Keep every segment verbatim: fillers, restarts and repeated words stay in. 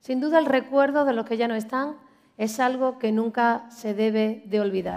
Sin duda, el recuerdo de los que ya no están es algo que nunca se debe de olvidar.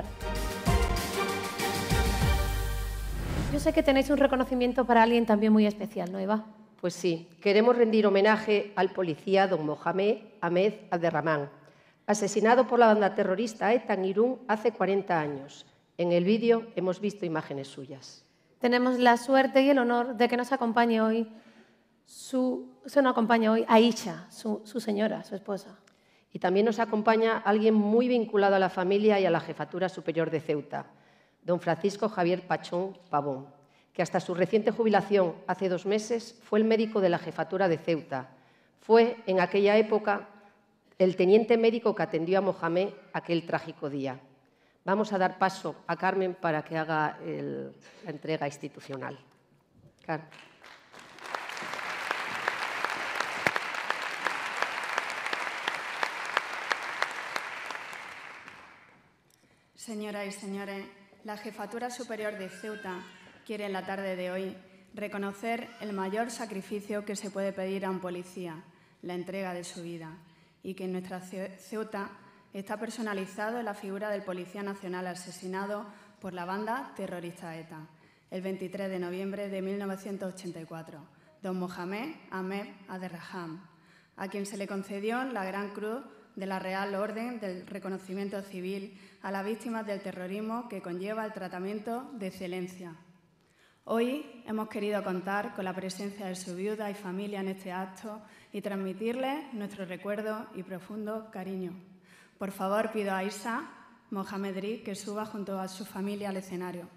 Yo sé que tenéis un reconocimiento para alguien también muy especial, ¿no, Eva? Pues sí, queremos rendir homenaje al policía don Mohamed Ahmed Abderramán, asesinado por la banda terrorista ETA en Irún hace cuarenta años. En el vídeo hemos visto imágenes suyas. Tenemos la suerte y el honor de que nos acompañe hoy su, se nos acompaña hoy Aisha, su, su señora, su esposa. Y también nos acompaña alguien muy vinculado a la familia y a la Jefatura Superior de Ceuta, don Francisco Javier Pachón Pavón, que hasta su reciente jubilación hace dos meses fue el médico de la Jefatura de Ceuta. Fue en aquella época el teniente médico que atendió a Mohamed aquel trágico día. Vamos a dar paso a Carmen para que haga el, la entrega institucional. Carmen. Señoras y señores, la Jefatura Superior de Ceuta quiere en la tarde de hoy reconocer el mayor sacrificio que se puede pedir a un policía, la entrega de su vida, y que en nuestra Ceuta está personalizado en la figura del Policía Nacional asesinado por la banda terrorista ETA, el veintitrés de noviembre de mil novecientos ochenta y cuatro, don Mohamed Ahmed Abderramán, a quien se le concedió la Gran Cruz de la Real Orden del Reconocimiento Civil a las víctimas del terrorismo que conlleva el tratamiento de excelencia. Hoy hemos querido contar con la presencia de su viuda y familia en este acto y transmitirles nuestro recuerdo y profundo cariño. Por favor, pido a Aisha Mohamedri que suba junto a su familia al escenario.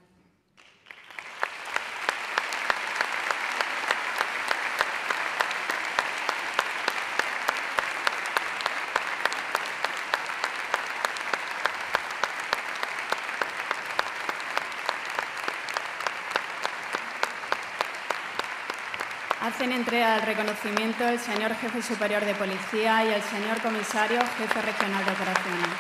Hacen entrega del reconocimiento el señor Jefe Superior de Policía y el señor Comisario Jefe Regional de Operaciones.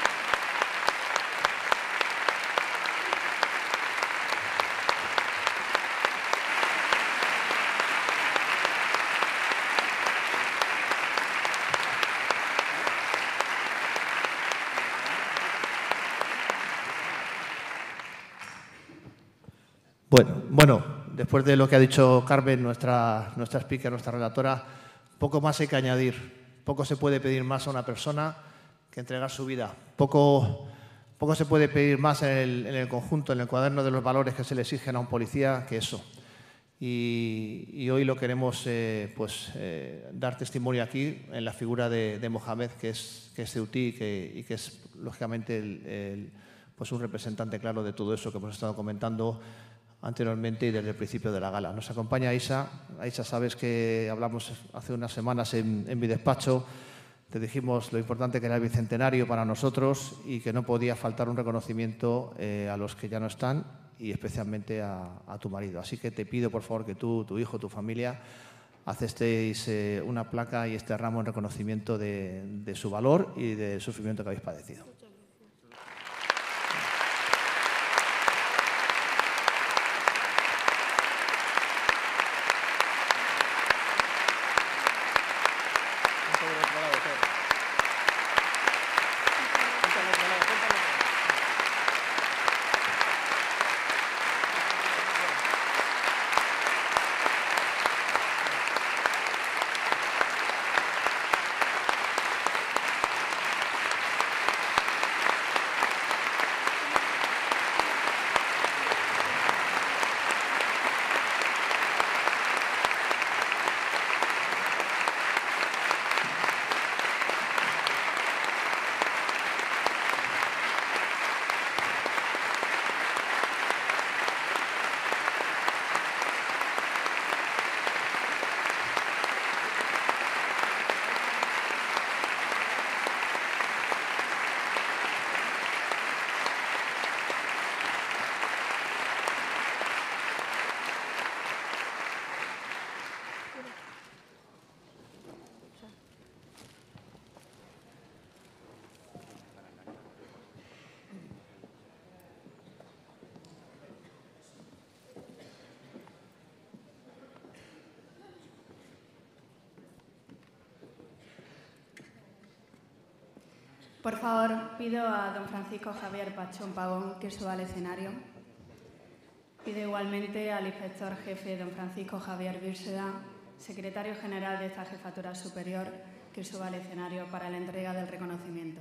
Bueno, bueno. Después de lo que ha dicho Carmen, nuestra, nuestra speaker, nuestra relatora, poco más hay que añadir. Poco se puede pedir más a una persona que entregar su vida. Poco, poco se puede pedir más en el, en el conjunto, en el cuaderno de los valores que se le exigen a un policía que eso. Y, y hoy lo queremos eh, pues, eh, dar testimonio aquí en la figura de, de Mohamed, que es, que es ceutí y que, y que es, lógicamente, el, el, pues un representante claro de todo eso que hemos estado comentando anteriormente y desde el principio de la gala. Nos acompaña Aisha. Aisha, sabes que hablamos hace unas semanas en, en mi despacho. Te dijimos lo importante que era el bicentenario para nosotros y que no podía faltar un reconocimiento eh, a los que ya no están y especialmente a, a tu marido. Así que te pido, por favor, que tú, tu hijo, tu familia, aceptéis eh, una placa y este ramo en reconocimiento de, de su valor y del sufrimiento que habéis padecido. Por favor, pido a don Francisco Javier Pachón Pavón que suba al escenario. Pido igualmente al inspector jefe don Francisco Javier Vírseda, secretario general de esta Jefatura Superior, que suba al escenario para la entrega del reconocimiento.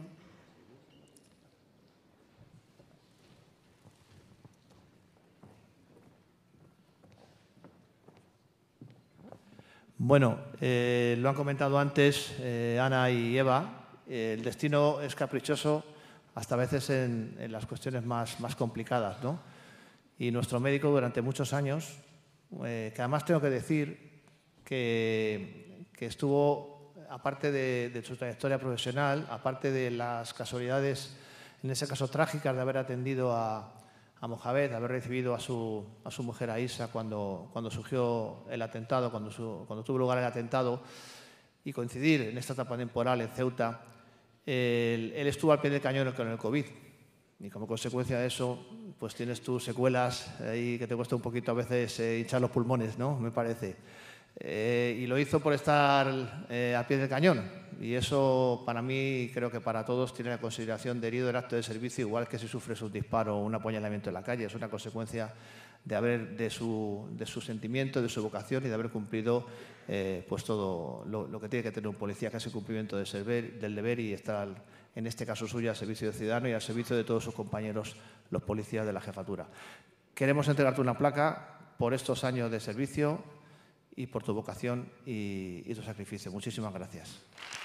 Bueno, eh, lo han comentado antes eh, Ana y Eva, eh, el destino es caprichoso hasta a veces en, en las cuestiones más, más complicadas, ¿no? Y nuestro médico durante muchos años, eh, que además tengo que decir que, que estuvo, aparte de, de su trayectoria profesional, aparte de las casualidades, en ese caso trágicas, de haber atendido a, a Mohamed, de haber recibido a su, a su mujer Aisha cuando, cuando surgió el atentado, cuando, su, cuando tuvo lugar el atentado, y coincidir en esta etapa temporal en Ceuta, él, él estuvo al pie del cañón con el COVID. Y como consecuencia de eso, pues tienes tus secuelas ahí que te cuesta un poquito a veces eh, hinchar los pulmones, ¿no? Me parece. Eh, y lo hizo por estar eh, al pie del cañón. Y eso, para mí, creo que para todos, tiene la consideración de herido del acto de servicio, igual que si sufres un disparo o un apuñalamiento en la calle. Es una consecuencia de, haber, de, su, de su sentimiento, de su vocación y de haber cumplido eh, pues todo lo, lo que tiene que tener un policía, que es el cumplimiento del, server, del deber y estar, en este caso suyo, al servicio del ciudadano y al servicio de todos sus compañeros, los policías de la jefatura. Queremos entregarte una placa por estos años de servicio y por tu vocación y, y tu sacrificio. Muchísimas gracias.